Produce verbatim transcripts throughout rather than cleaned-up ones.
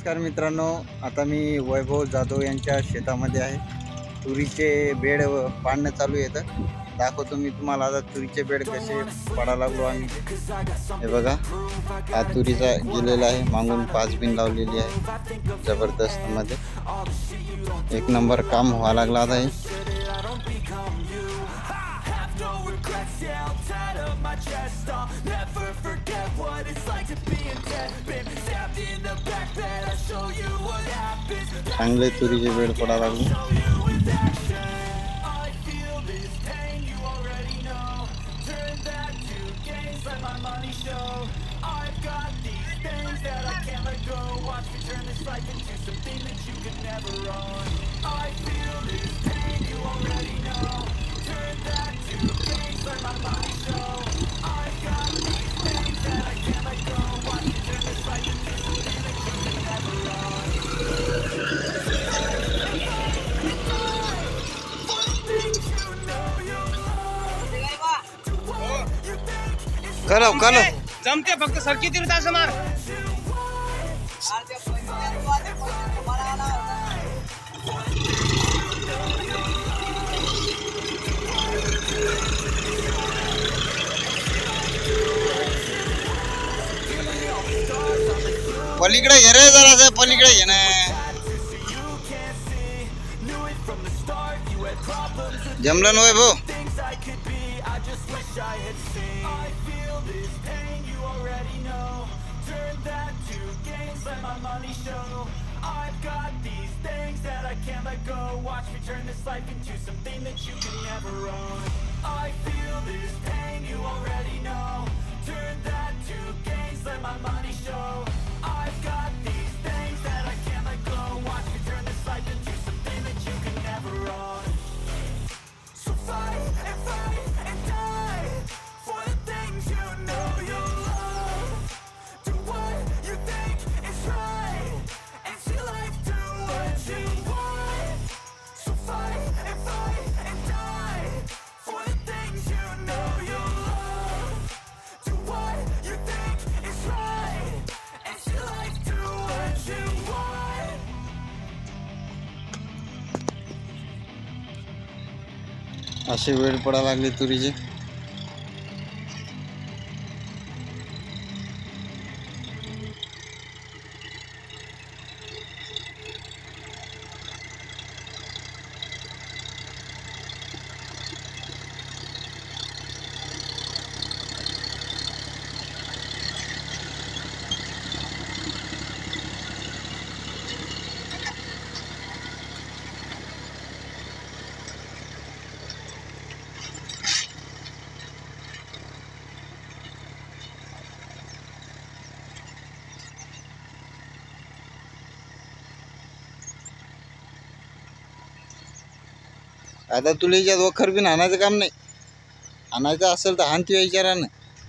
नमस्कार मित्रांनो, आता मी वैभव जाधव यांच्या शेतामध्ये आहे. तुरीचे बेड पाडणं चालू आहे. तर दाखवतो मी तुम्हाला आता तुरीचे बेड कसे पाडायला लागलो आम्ही. हे बघा, हा तुरीचा गेलेला आहे, मागून पाच बिन लावलेली आहे जबरदस्त मध्ये. एक नंबर काम व्हायला लागला आता हे. चांगले तुरीचे बेड पडायला लागले. करो करो जमते फक्त सरकी तीर तास मार. पलीकडे घे रे जरा, पलीकडे घे ना. जमलं ना वैभव? I've got these things that I can't let go. Watch me turn this life into something that you can never own. I feel this pain, you already know. Turn that to gains, let my money show. I've got these things that I can't let go. Watch me turn this life into something that you can never own. So fight and fight and die for the things you know you love. Do what you think is right and see life do what you want. So fight and fight and die for the things you know you love. Do what you think is right and see life do what you want. असे वेळ पडायला लागले तुरीचे. आता तुला याच्यात वखर बिन आणायचं काम नाही. आणायचं असेल तर हानती विचारानं.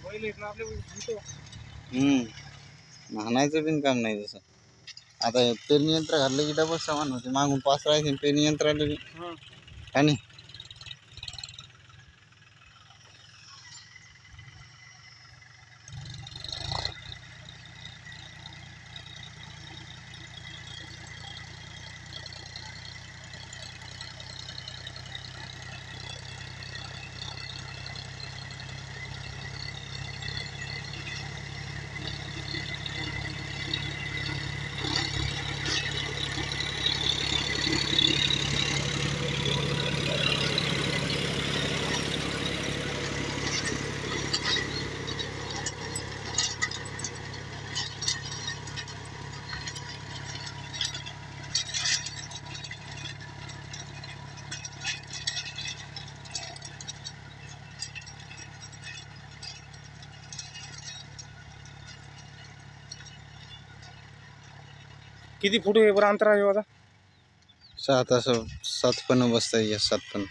हम्म हाणायचं बिन काम नाही तसं. आता पेरणी यंत्र घातलं की डबल समान होते. मागून पाच राहायचे पेरणी यंत्राला बी आणि किती फूट बरं अंतर आहे आता? सात असं सात पण बसता येईल. सात पण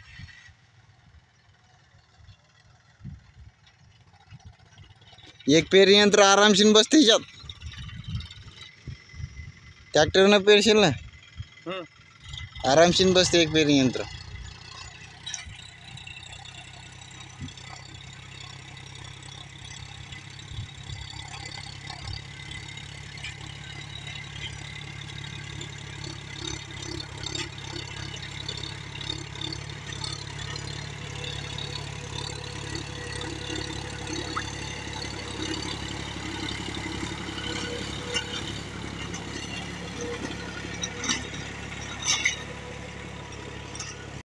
एक पेरणी यंत्र आरामशीर बसते याच्यात. ट्रॅक्टरनं पेरशील ना, आरामशीर बसते एक पेरणी यंत्र.